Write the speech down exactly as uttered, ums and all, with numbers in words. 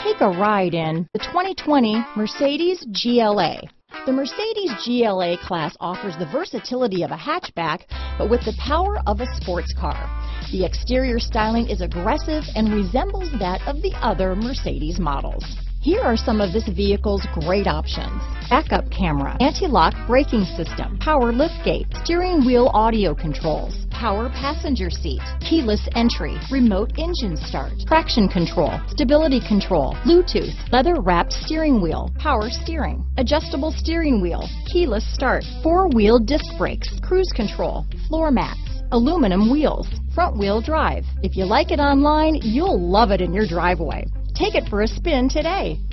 Take a ride in the twenty twenty Mercedes G L A. The Mercedes G L A class offers the versatility of a hatchback, but with the power of a sports car. The exterior styling is aggressive and resembles that of the other Mercedes models. Here are some of this vehicle's great options: backup camera, anti-lock braking system, power liftgate, steering wheel audio controls, power passenger seat, keyless entry, remote engine start, traction control, stability control, Bluetooth, leather-wrapped steering wheel, power steering, adjustable steering wheel, keyless start, four-wheel disc brakes, cruise control, floor mats, aluminum wheels, front-wheel drive. If you like it online, you'll love it in your driveway. Take it for a spin today.